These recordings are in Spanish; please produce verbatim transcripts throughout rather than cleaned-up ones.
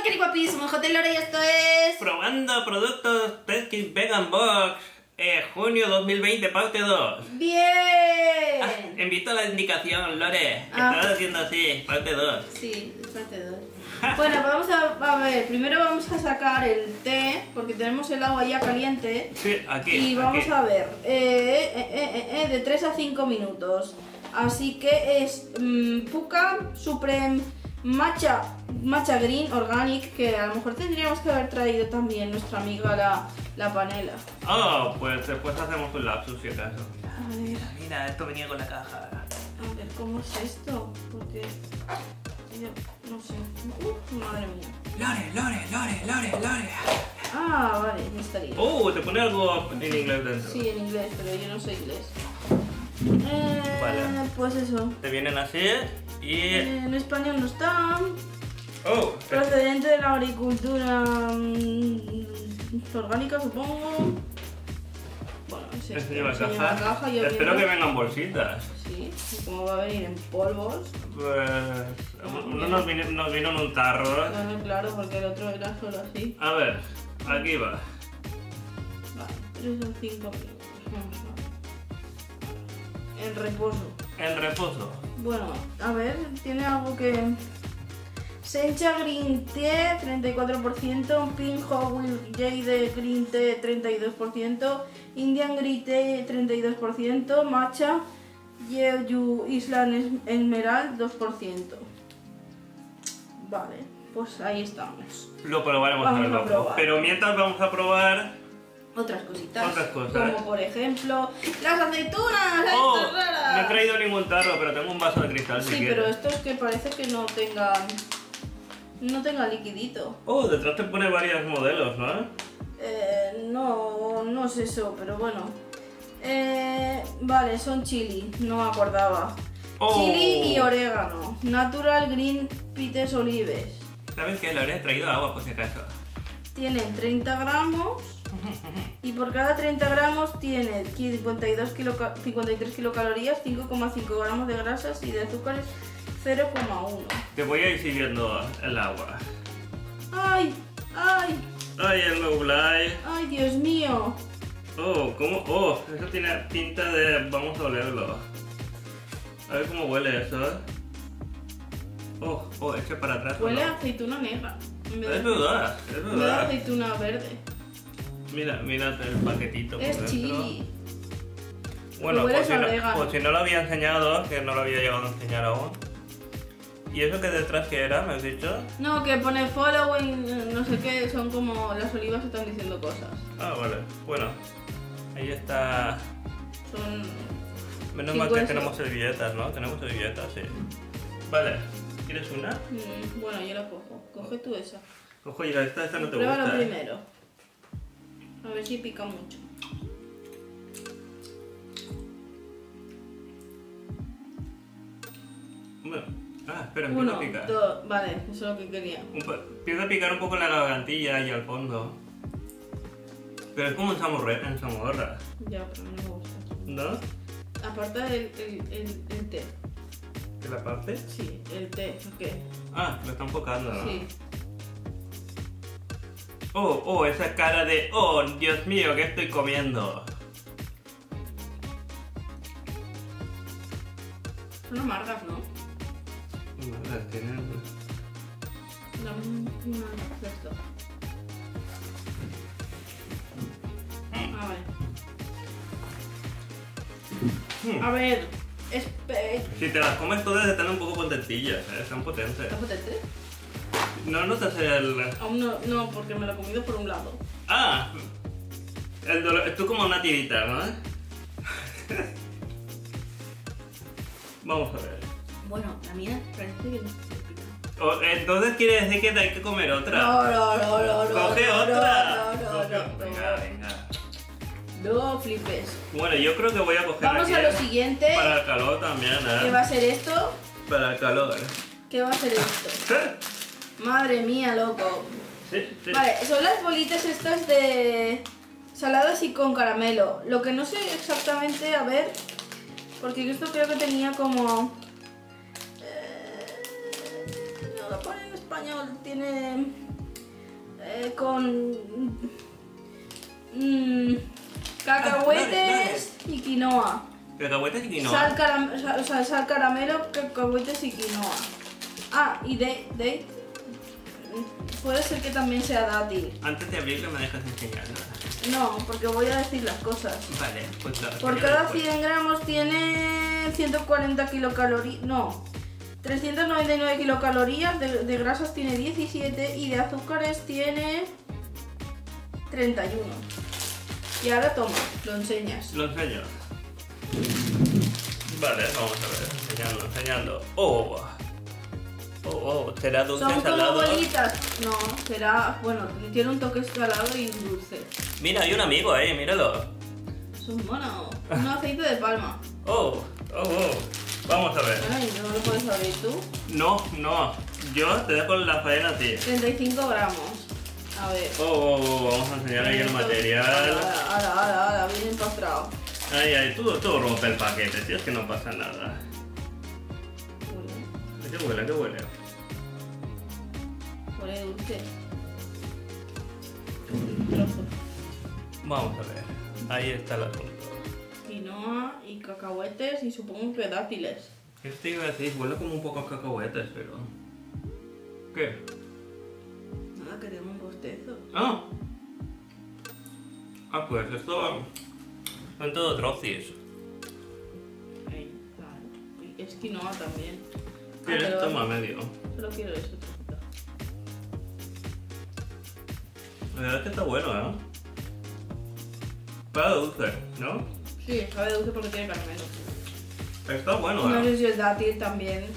qué guapísimo, J. Lore, y esto es... Probando productos Peskin Vegan Box, eh, junio dos mil veinte, parte dos. ¡Bien! Ah, invito a la indicación, Lore. Ah. Estás haciendo así, parte dos. Sí, es parte dos. Bueno, pues vamos a, a ver, primero vamos a sacar el té, porque tenemos el agua ya caliente. Sí, aquí. Y vamos aquí. a ver, eh, eh, eh, eh, de tres a cinco minutos. Así que es mmm, Puka Supreme Matcha, Matcha Green Organic, que a lo mejor tendríamos que haber traído también nuestra amiga la, la panela. Oh, pues después hacemos un lapsus si acaso. A ver, Mira, esto venía con la caja. a ver, ¿cómo es esto? Porque yo no sé. Uh, madre mía. Lore, Lore, Lore, Lore, Lore. Ah, vale, ya estaría. Oh, te pone algo en inglés dentro. Sí, en inglés, pero yo no sé inglés. Eh, Vale. Pues eso. Te vienen así y... Eh, en español no está. Oh, Procedente de la agricultura mm, orgánica, supongo. Bueno, sí, ¿se lleva se caja? lleva caja, yo Espero llevo- que vengan bolsitas. Sí, y como va a venir en polvos. Pues... Uno nos vino, nos vino en un tarro. Bueno, claro, porque el otro era solo así. A ver, aquí va. Vale, tres o cinco minutos. Vamos a ver. En reposo. En reposo. Bueno, a ver, tiene algo que... Sencha Green Tea, treinta y cuatro por ciento, Pink Howell Jade Green Tea, treinta y dos por ciento, Indian Green Tea, treinta y dos por ciento, Matcha Jeju Island Emerald, dos por ciento. Vale, pues ahí estamos. Lo probaremos Vamos al a loco. probar. Pero mientras vamos a probar... Otras cositas. Otras cosas. Como por ejemplo, las aceitunas, Oh, estas raras. no he traído ningún tarro, pero tengo un vaso de cristal si Sí, quieres. pero estos que parece que no tengan... No tenga liquidito. Oh, detrás te pone varios modelos, ¿no? Eh, no, no es eso, pero bueno. Eh, vale, son chili, no me acordaba. Oh. Chili y orégano. Natural Green Pites Olives. ¿Sabes qué? Le habría traído agua por si acaso. Tienen treinta gramos y por cada treinta gramos tiene cincuenta y dos kiloca- cincuenta y tres kilocalorías, cinco coma cinco gramos de grasas y de azúcares cero coma uno. Te voy a ir sirviendo el agua. ¡Ay! ¡Ay! Ay, el low light. ¡Ay, Dios mío! Oh, ¿cómo? Oh, eso tiene pinta de... Vamos a olerlo. A ver cómo huele eso, ¿eh? Oh, oh, eche para atrás. Huele ¿no? a aceituna negra. En vez Es de- verdad, es en vez de verdad. aceituna verde. Mira, mira el paquetito por Es dentro. chili. Bueno, Huele por si, a no, orégano. por si no lo había enseñado, que no lo había llegado a enseñar aún. ¿Y eso que detrás que era, me has dicho? No, que pone following, no sé qué, son como las olivas están diciendo cosas. Ah, vale. Bueno, ahí está. Son... Menos Sí, mal que pues, tenemos servilletas, ¿no? Tenemos servilletas, sí. Vale, ¿quieres una? mm, bueno, yo la cojo. Coge tú esa. Ojo, ya esta, esta no te Pruébalo gusta. ¿eh? primero. A ver si pica mucho. Bueno, ah, espera, empieza Uno, a picar. dos, vale, eso es lo que quería. Un pa- Empieza a picar un poco en la gargantilla y al fondo. Pero es como en Samorra. En Samorra, Ya, pero no me gusta. ¿no? Aparte del el, el, el té. ¿De la parte? Sí, el té, ¿qué? Ah, lo está enfocando, ¿no? Sí. Oh, oh, esa cara de... Oh, Dios mío, ¿qué estoy comiendo? Son amargas, ¿no? No, las tienen... Dame una de esto. A ver. Hmm. A ver. Espe... Si te las comes todas están un poco potentillas, ¿eh? Están potentes. ¿Está potente? No notas el... Aún no, no, porque me lo he comido por un lado. Ah, el dolor... Tú como una tirita, ¿no? Vamos a ver. Bueno, la mía parece que no se pica. O- entonces quiere decir que hay que comer otra. No, no, no, no, no. Coge no, otra. No, no, Coge- no, no. Venga, venga. No flipes. Bueno, yo creo que voy a coger Vamos aquí a lo siguiente. para el calor también, ¿eh? ¿Qué va a ser esto? Para el calor. ¿Qué va a ser esto? Madre mía, loco. Sí, sí. Vale, son las bolitas estas de saladas y con caramelo. Lo que no sé exactamente, a ver, porque esto creo que tenía como... Eh, no lo pone en español, tiene... eh, con mm, cacahuetes Ah, y quinoa. Cacahuetes y quinoa. Sal, caram o sea, sal caramelo, cacahuetes y quinoa. Ah, y de, de puede ser que también sea dátil. Antes de abrirlo me dejas enseñarlo. No, porque voy a decir las cosas. Vale, pues la Por cada cien gramos tiene ciento cuarenta kilocalorías. No, trescientas noventa y nueve kilocalorías. De, de grasas tiene diecisiete y de azúcares tiene treinta y uno. Y ahora toma, lo enseñas. Lo enseño. Vale, vamos a ver, enseñando, enseñando. Oh, oh, oh, será dulce, Son como salado. bolitas. No, será. Bueno, tiene un toque salado y dulce. Mira, hay un amigo ahí, míralo. Es un mono. Un aceite de palma. Oh, oh, oh. Vamos a ver. Ay, ¿no lo puedes abrir tú? No, no. Yo te dejo la faena a ti. treinta y cinco gramos. A ver. Oh, oh, oh, vamos a enseñar ahí el material. Ahora, ahora, ahora, ahora, bien empastrado. Ay, ay, tú, tú rompe el paquete, tío, es que no pasa nada. Huele, ¿Qué huele? ¿Qué huele? huele dulce. Un trozo. Vamos a ver. Ahí está el asunto. Quinoa y cacahuetes y supongo que dátiles. Este iba a decir, huele como un poco a cacahuetes, pero... ¿Qué? Nada, que tengo un bostezo. Ah. Ah, pues esto... Son todo trocis. Ahí, claro. Y es quinoa también. Ah, ¿Quieres? pero- Toma medio. Solo quiero eso, trocito. La verdad es que está bueno, ¿eh? Para dulce, ¿no? Sí, sabe dulce porque tiene caramelo. Está bueno, No ¿eh? sé si el dátil también.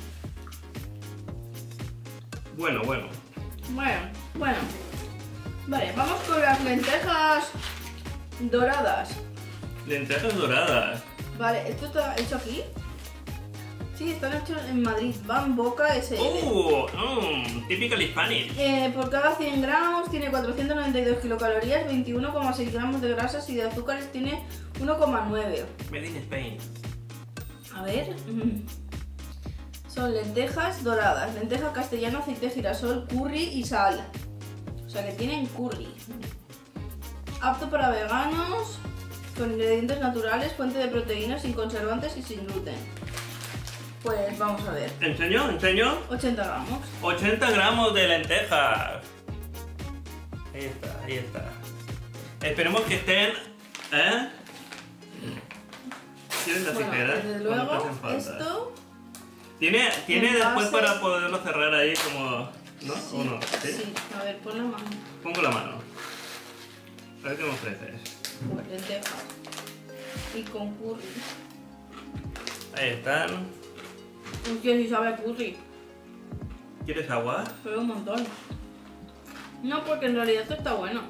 Bueno, bueno. Bueno, bueno. Vale, vamos con las lentejas doradas. Lentejas doradas. Vale, ¿esto está hecho aquí? Sí, están hechos en Madrid. Van Boca S L. ¡Uh! Mmm, typical Hispanic. Eh, por cada cien gramos tiene cuatrocientas noventa y dos kilocalorías, veintiuno coma seis gramos de grasas y de azúcares tiene uno coma nueve. Made in Spain. A ver. Son lentejas doradas, lenteja castellano, aceite de girasol, curry y sal. O sea que tienen curry. Apto para veganos, con ingredientes naturales, fuente de proteínas, sin conservantes y sin gluten. Pues vamos a ver. ¿Enseño? ¿Enseño? ochenta gramos. ochenta gramos de lentejas. Ahí está, ahí está. Esperemos que estén... ¿Eh? ¿Tienes la Bueno, tijera? desde ¿Cuándo te luego, hacen falta? esto... ¿Tiene, ¿tiene en después base- para poderlo cerrar ahí como... ¿No? Sí, ¿O no? ¿Sí? sí. A ver, pon la mano. Pongo la mano. A ver qué me ofreces. Pues lentejas. Y con curry. Ahí están. Es que si sabe a curry. ¿Quieres agua? Pero un montón. No, porque en realidad esto está bueno.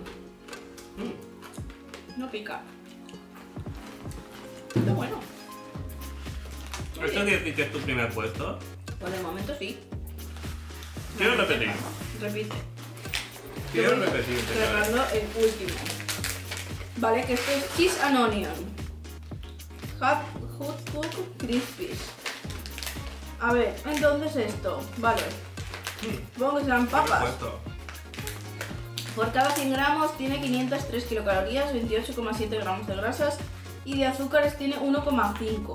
Mm. No pica. Está bueno. Muy ¿Esto bien. quiere decir que es tu primer puesto? Pues de momento sí. Quiero repetir. Repite. Quiero Yo voy repetir, cerrando el último. Vale, que esto es cheese and onion. Hot, hot cook crispies. A ver, entonces esto. Vale. Supongo que serán papas. Puesto. Por cada cien gramos tiene quinientas tres kilocalorías, veintiocho coma siete gramos de grasas y de azúcares tiene uno coma cinco.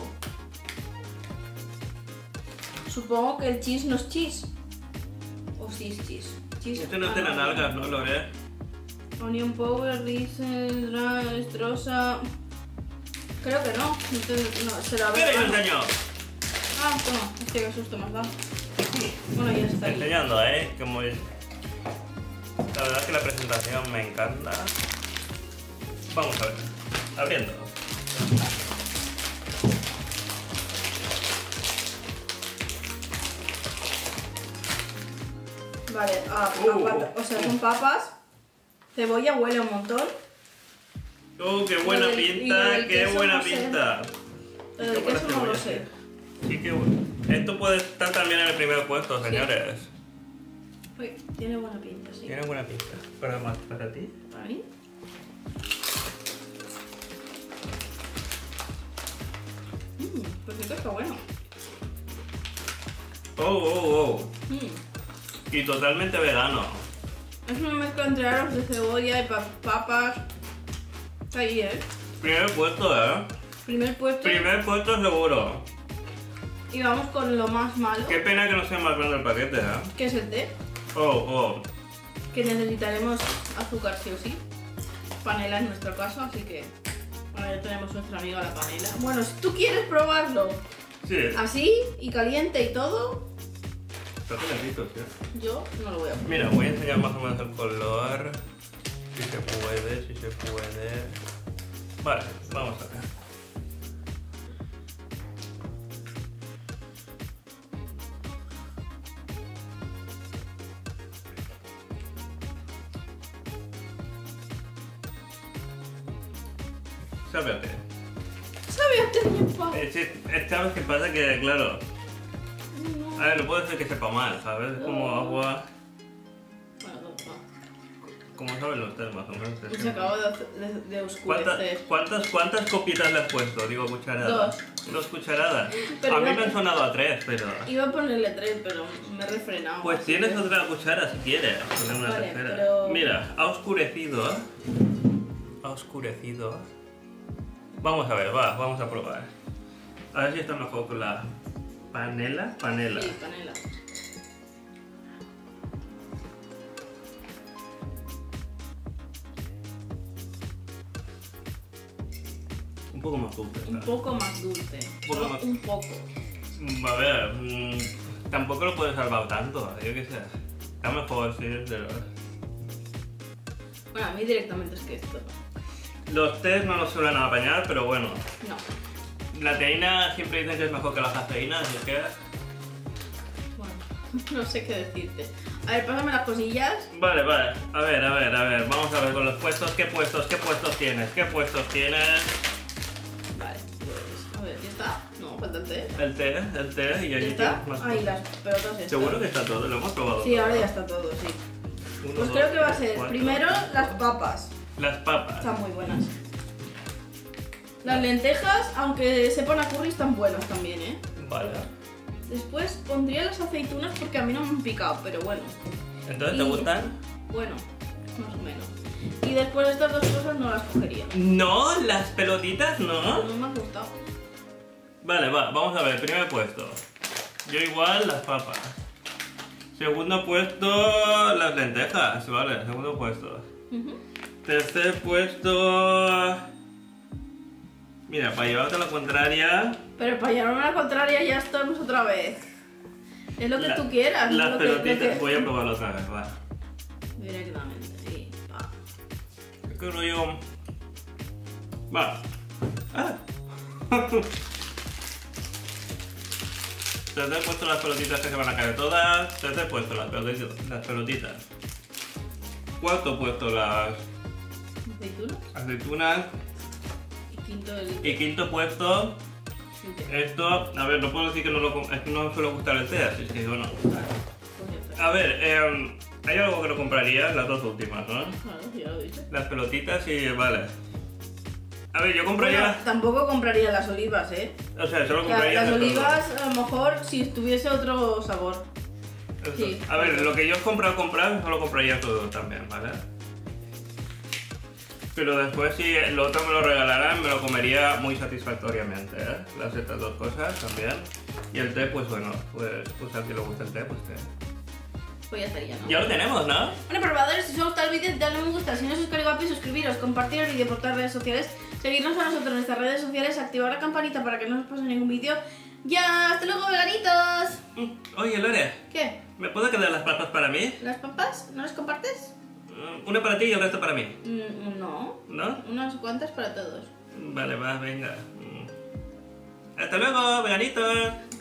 Supongo que el cheese no es cheese. O sí es cheese. cheese Este no es de las nalgas, ¿no, Lore? Onion powder, rice, estrosa. Creo que no. Entonces, no, será ¡Mira, yo vegano. enseño! Ah, toma. Hostia, qué susto me has dado. Bueno, ya está ahí. Enseñando, ¿eh? Como... La verdad es que la presentación me encanta. Vamos a ver. Abriendo. Vale, a, a Uh, pata- o sea, son papas. Cebolla huele un montón. ¡Oh, qué buena Lo del- y lo pinta! del ¡Qué queso buena no sé. pinta! Lo del Qué buena queso no lo cebolla, sé. sí. Sí, qué bueno. Esto puede estar también en el primer puesto, señores. Uy, tiene buena pinta, sí. Tiene buena pinta. Para más para ti. ¿Para mí? Mmm, pues esto está bueno. Oh, oh, oh. Mm. Y totalmente vegano. Es una mezcla entre aros de cebolla y pa- papas. Está ahí, ¿eh? Primer puesto, ¿eh? Primer puesto. Primer puesto seguro. Y vamos con lo más malo, Qué pena que no sea más grande el paquete, ¿eh? que es el té. Oh, oh. Que necesitaremos azúcar sí o sí. Panela en nuestro caso, así que... Bueno, ya tenemos nuestra amiga la panela. Bueno, si tú quieres probarlo Sí. así y caliente y todo, Está calentito, sí. yo no lo voy a probar. Mira, voy a enseñar más o menos el color. Si se puede, si se puede. Vale, vamos a ver. Sabe a té. ¿Sabe a té bien pa? Eh, sí, es- ¿Sabes qué pasa? Que, claro, No. a ver, no puede ser que sepa mal, ¿sabes? Es como agua. Bueno, no, no. Como saben los tés, más o menos. es Y se que- acabó de, de, de ¿Cuántas, oscurecer. cuántas, ¿Cuántas copitas le has puesto? Digo, cucharadas. Dos. Dos cucharadas. Pero a mí iba- me han sonado a tres, pero... Iba a ponerle tres, pero me he refrenado. Pues así tienes que- otra cuchara si quieres. Poner una Vale, tercera. pero- Mira, ha oscurecido. Ha oscurecido. Vamos a ver, va, vamos a probar. A ver si está mejor con la panela. Panela. Sí, panela. Un poco más dulce. Un está. poco más dulce. Un poco Solo más- Un poco. Mm, A ver, mm, tampoco lo puedes salvar tanto, yo qué sé. Está mejor, sí, pero... Bueno, a mí directamente es que esto. Los tés no nos suelen apañar, pero bueno. No. La teína siempre dicen que es mejor que la cafeína, así que... Bueno, no sé qué decirte. A ver, pásame las cosillas. Vale, vale. A ver, a ver, a ver. Vamos a ver con los puestos. ¿Qué puestos? ¿Qué puestos tienes? ¿Qué puestos tienes? Vale, pues. A ver, ¿ya está? No, falta el té. El té, el té y ¿Ya allí está? tienes más Ahí cosas. las pelotas estas. Seguro que está todo, lo hemos probado. Sí, todo. ahora ya está todo, sí. Uno, Pues dos, creo que va a tres, ser cuatro, primero cinco, las seis. papas. Las papas. Están muy buenas. Las lentejas, aunque sepan a curry, están buenas también, ¿eh? Vale. Después pondría las aceitunas porque a mí no me han picado, pero bueno. Entonces, ¿te Y- gustan? Bueno, más o menos. Y después estas dos cosas no las cogería. No, las pelotitas no. No me han gustado. Vale, va, vamos a ver, primer puesto. Yo igual las papas. Segundo puesto, las lentejas, vale, segundo puesto. Ujú. Tercer puesto... Mira, para llevarte la contraria... Pero para llevarme a la contraria ya estamos otra vez. Es lo que la- tú quieras. Las lo que- lo pelotitas, que- voy a probarlo otra vez, va. Directamente, sí. Pa. ¿Qué creo yo? Va. Ah. Tercer puesto las pelotitas que se van a caer todas. Tercer puesto las pelotitas. Las pelotitas. Cuarto puesto las Aceitunas. aceitunas. Y quinto el... Y quinto puesto el té. esto. A ver, no puedo decir que no, lo, com- es que no me suele gustar el té, así es que bueno. Pues ya está. A ver, eh, hay algo que no compraría, las dos últimas, ¿no? Claro, ya lo he dicho. Las pelotitas y vale. A ver, yo compraría... Bueno, tampoco compraría las olivas, ¿eh? O sea, solo La- compraría las estas dos. olivas, a lo mejor, si tuviese otro sabor. Eso. Sí. A ver, lo que yo he comprado comprar, solo compraría todo también, ¿vale? Pero después si lo otro me lo regalaran, me lo comería muy satisfactoriamente, ¿eh? Las estas dos cosas también. Y el té, pues bueno, pues, pues a quien le gusta el té, pues té. Pues ya estaría, ¿no? Ya lo tenemos, ¿no? Bueno, probadores, si os gusta el vídeo, dadle un me gusta. Si no os queréis guapos, suscribiros, compartir el vídeo por todas las redes sociales, seguirnos a nosotros en nuestras redes sociales, activar la campanita para que no os pase ningún vídeo. ¡Ya! ¡Hasta luego, veganitos! Mm, Oye, Lore, ¿Qué? ¿me puedo quedar las papas para mí? ¿Las papas? ¿No las compartes? Mm, Una para ti y el resto para mí, Mm, no. ¿no? Unas cuantas para todos. Vale, va, venga. Mm. Hasta luego, veganitos.